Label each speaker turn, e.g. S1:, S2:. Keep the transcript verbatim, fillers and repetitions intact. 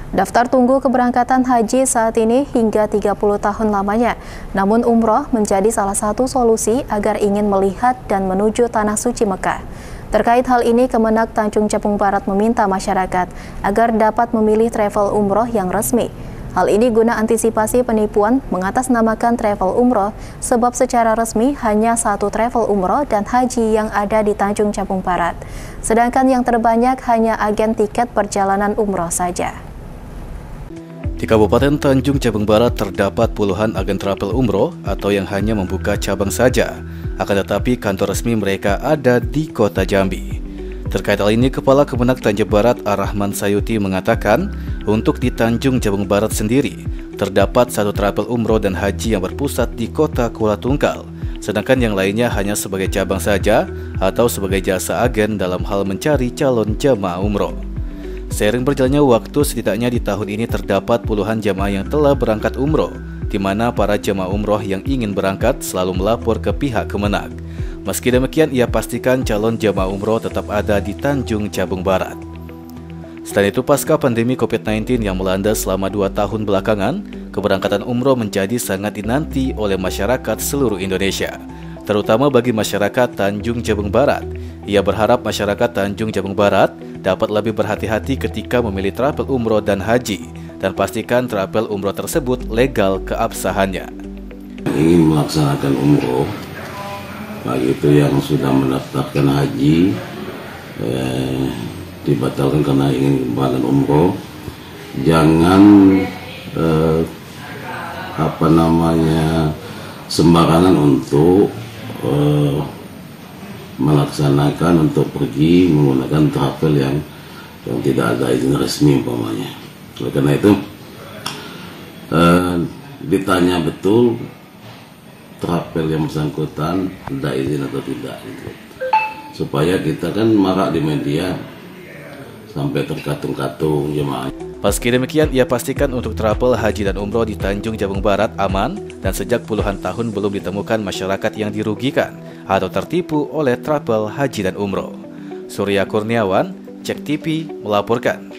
S1: Daftar tunggu keberangkatan haji saat ini hingga tiga puluh tahun lamanya. Namun umroh menjadi salah satu solusi agar ingin melihat dan menuju Tanah Suci Mekah. Terkait hal ini, Kemenak Tanjung Jabung Barat meminta masyarakat agar dapat memilih travel umroh yang resmi. Hal ini guna antisipasi penipuan mengatasnamakan travel umroh, sebab secara resmi hanya satu travel umroh dan haji yang ada di Tanjung Jabung Barat. Sedangkan yang terbanyak hanya agen tiket perjalanan umroh saja.
S2: Di Kabupaten Tanjung Jabung Barat terdapat puluhan agen travel umroh atau yang hanya membuka cabang saja, akan tetapi kantor resmi mereka ada di Kota Jambi. Terkait hal ini, Kepala Kemenak Tanjung Barat Ar-Rahman Sayuti mengatakan, untuk di Tanjung Jabung Barat sendiri, terdapat satu travel umroh dan haji yang berpusat di Kota Kuala Tungkal, sedangkan yang lainnya hanya sebagai cabang saja atau sebagai jasa agen dalam hal mencari calon jamaah umroh. Seiring berjalannya waktu, setidaknya di tahun ini terdapat puluhan jamaah yang telah berangkat umroh, di mana para jamaah umroh yang ingin berangkat selalu melapor ke pihak Kemenak. Meski demikian, ia pastikan calon jamaah umroh tetap ada di Tanjung Jabung Barat. Selain itu, pasca pandemi covid sembilan belas yang melanda selama dua tahun belakangan, keberangkatan umroh menjadi sangat dinanti oleh masyarakat seluruh Indonesia, terutama bagi masyarakat Tanjung Jabung Barat. Ia berharap masyarakat Tanjung Jabung Barat dapat lebih berhati-hati ketika memilih travel umroh dan haji, dan pastikan travel umroh tersebut legal keabsahannya.
S3: Ingin melaksanakan umroh, bagi itu yang sudah mendaftarkan haji eh, dibatalkan karena ingin melaksanakan umroh, jangan eh, apa namanya sembarangan untuk eh, melaksanakan untuk pergi menggunakan travel yang yang tidak ada izin resmi umpamanya. Oleh karena itu eh, ditanya betul travel yang bersangkutan ada izin atau tidak, gitu. Supaya kita kan marak di media sampai terkatung-katung jemaah.
S2: Meski demikian, ia pastikan untuk travel haji dan umroh di Tanjung Jabung Barat aman, dan sejak puluhan tahun belum ditemukan masyarakat yang dirugikan atau tertipu oleh travel haji dan umroh. Surya Kurniawan, Cek T V melaporkan.